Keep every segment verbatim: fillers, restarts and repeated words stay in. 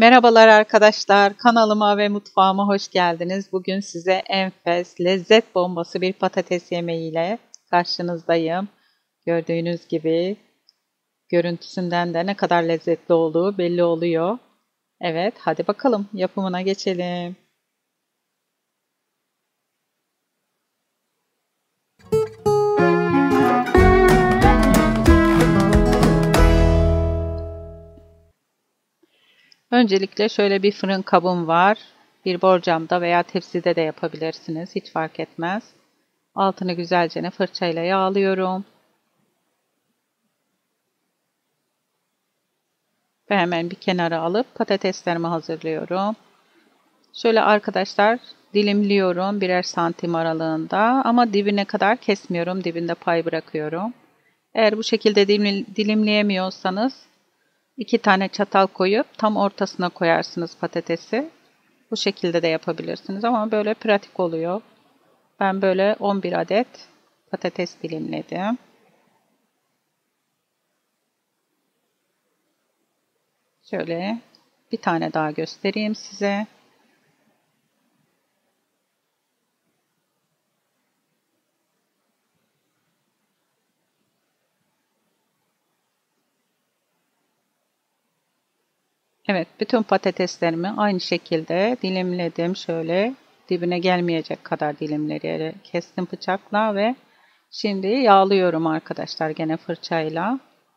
Merhabalar arkadaşlar, kanalıma ve mutfağıma hoş geldiniz. Bugün size enfes, lezzet bombası bir patates yemeğiyle karşınızdayım. Gördüğünüz gibi görüntüsünden de ne kadar lezzetli olduğu belli oluyor. Evet, hadi bakalım yapımına geçelim. Öncelikle şöyle bir fırın kabım var. Bir borcamda veya tepside de yapabilirsiniz. Hiç fark etmez. Altını güzelce fırçayla yağlıyorum. Ve hemen bir kenara alıp patateslerimi hazırlıyorum. Şöyle arkadaşlar dilimliyorum birer santim aralığında ama dibine kadar kesmiyorum. Dibinde pay bırakıyorum. Eğer bu şekilde dilimleyemiyorsanız iki tane çatal koyup tam ortasına koyarsınız patatesi. Bu şekilde de yapabilirsiniz ama böyle pratik oluyor. Ben böyle on bir adet patates dilimledim. Şöyle bir tane daha göstereyim size. Evet, bütün patateslerimi aynı şekilde dilimledim. Şöyle dibine gelmeyecek kadar dilimleri kestim bıçakla ve şimdi yağlıyorum arkadaşlar gene fırçayla.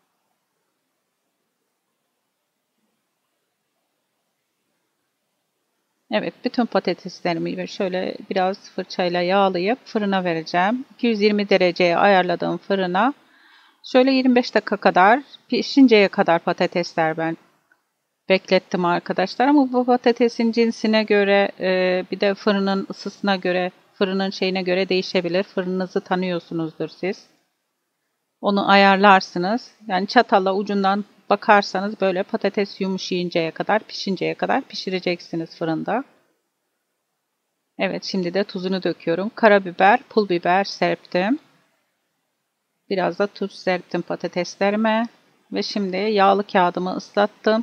Evet, bütün patateslerimi şöyle biraz fırçayla yağlayıp fırına vereceğim. iki yüz yirmi dereceye ayarladığım fırına şöyle yirmi beş dakika kadar pişinceye kadar patatesler ben beklettim arkadaşlar ama bu patatesin cinsine göre e, bir de fırının ısısına göre fırının şeyine göre değişebilir. Fırınınızı tanıyorsunuzdur siz. Onu ayarlarsınız. Yani çatalla ucundan bakarsanız böyle patates yumuşayıncaya kadar pişinceye kadar pişireceksiniz fırında. Evet, şimdi de tuzunu döküyorum. Karabiber, pul biber serptim. Biraz da tuz serptim patateslerime. Ve şimdi yağlı kağıdımı ıslattım.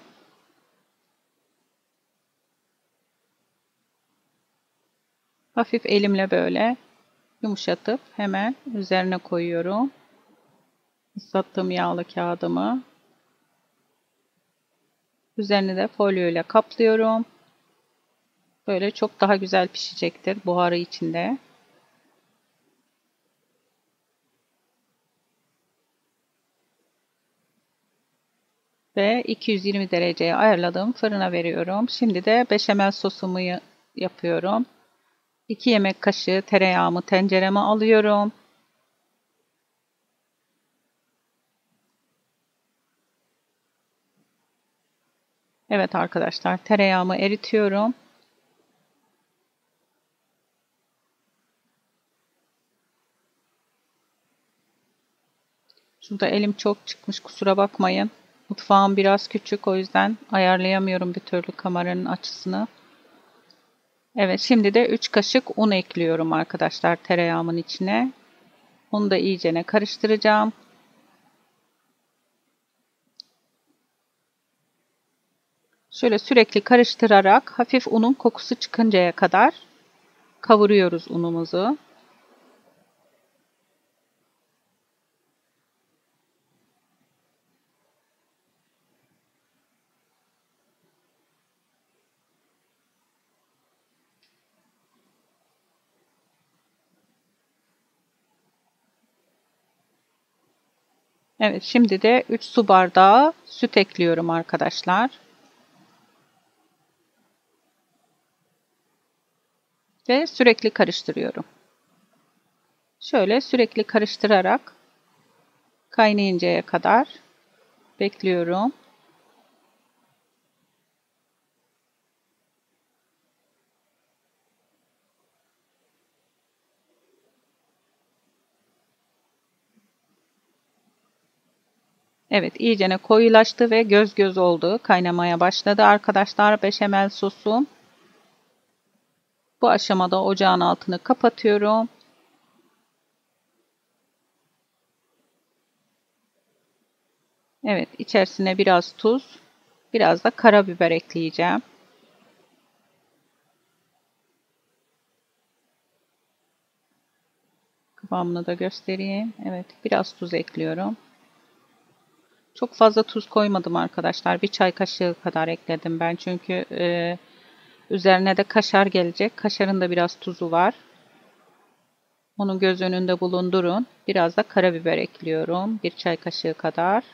Hafif elimle böyle yumuşatıp hemen üzerine koyuyorum. Islattığım yağlı kağıdımı. Üzerini de folyo ile kaplıyorum. Böyle çok daha güzel pişecektir buharı içinde. Ve iki yüz yirmi dereceye ayarladığım fırına veriyorum. Şimdi de beşamel sosumu yapıyorum. iki yemek kaşığı tereyağımı tencereme alıyorum. Evet arkadaşlar, tereyağımı eritiyorum. Şurada elim çok çıkmış, kusura bakmayın. Mutfağım biraz küçük, o yüzden ayarlayamıyorum bir türlü kameranın açısını. Evet, şimdi de üç kaşık un ekliyorum arkadaşlar tereyağımın içine. Onu da iyicene karıştıracağım. Şöyle sürekli karıştırarak hafif unun kokusu çıkıncaya kadar kavuruyoruz unumuzu. Evet, şimdi de üç su bardağı süt ekliyorum arkadaşlar. Ve sürekli karıştırıyorum. Şöyle sürekli karıştırarak kaynayıncaya kadar bekliyorum. Evet, iyicene koyulaştı ve göz göz oldu. Kaynamaya başladı arkadaşlar beşamel sosum. Bu aşamada ocağın altını kapatıyorum. Evet, içerisine biraz tuz Biraz da karabiber ekleyeceğim. Kıvamını da göstereyim. Evet, biraz tuz ekliyorum. Çok fazla tuz koymadım arkadaşlar. Bir çay kaşığı kadar ekledim ben. Çünkü e, üzerine de kaşar gelecek. Kaşarın da biraz tuzu var. Onu göz önünde bulundurun. Biraz da karabiber ekliyorum. Bir çay kaşığı kadar.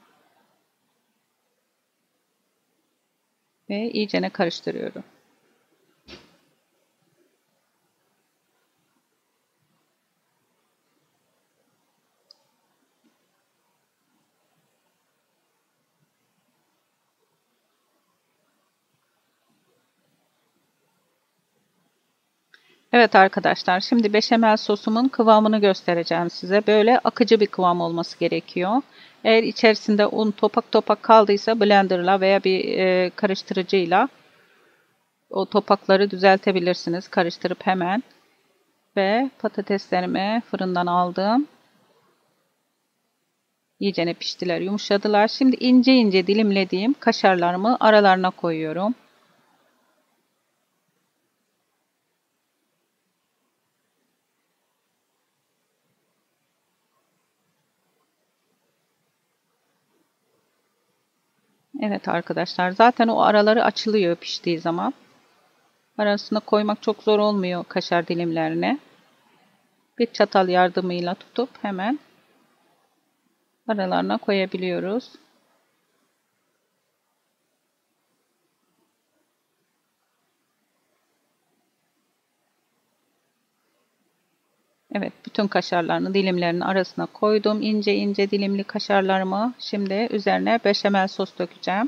Ve iyicene karıştırıyorum. Evet arkadaşlar, şimdi beşamel sosumun kıvamını göstereceğim size. Böyle akıcı bir kıvam olması gerekiyor. Eğer içerisinde un topak topak kaldıysa blenderla veya bir e, karıştırıcıyla o topakları düzeltebilirsiniz. Karıştırıp hemen. Ve patateslerimi fırından aldım. İyicene piştiler, yumuşadılar. Şimdi ince ince dilimlediğim kaşarlarımı aralarına koyuyorum. Evet arkadaşlar, zaten o araları açılıyor piştiği zaman. Arasına koymak çok zor olmuyor kaşar dilimlerini. Bir çatal yardımıyla tutup hemen aralarına koyabiliyoruz. Evet, bütün kaşarlarını dilimlerinin arasına koydum. İnce ince dilimli kaşarlarımı. Şimdi üzerine beşamel sos dökeceğim.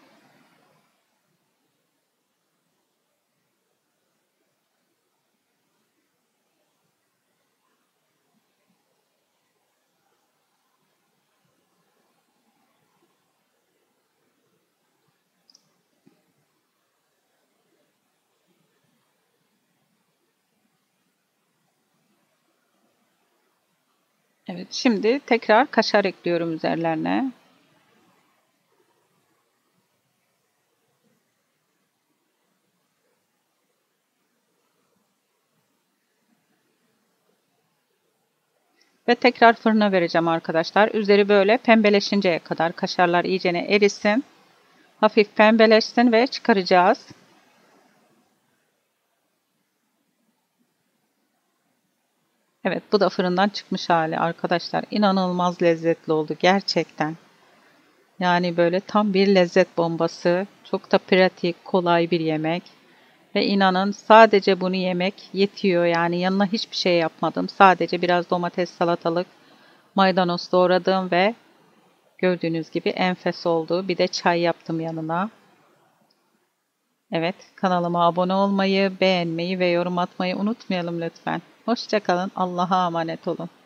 Evet, şimdi tekrar kaşar ekliyorum üzerlerine. Ve tekrar fırına vereceğim arkadaşlar. Üzeri böyle pembeleşinceye kadar kaşarlar iyicene erisin. Hafif pembeleşsin ve çıkaracağız. Evet, bu da fırından çıkmış hali arkadaşlar. İnanılmaz lezzetli oldu gerçekten. Yani böyle tam bir lezzet bombası. Çok da pratik, kolay bir yemek. Ve inanın sadece bunu yemek yetiyor. Yani yanına hiçbir şey yapmadım. Sadece biraz domates, salatalık, maydanoz doğradım ve gördüğünüz gibi enfes oldu. Bir de çay yaptım yanına. Evet, kanalıma abone olmayı, beğenmeyi ve yorum atmayı unutmayalım lütfen. Hoşça kalın. Allah'a emanet olun.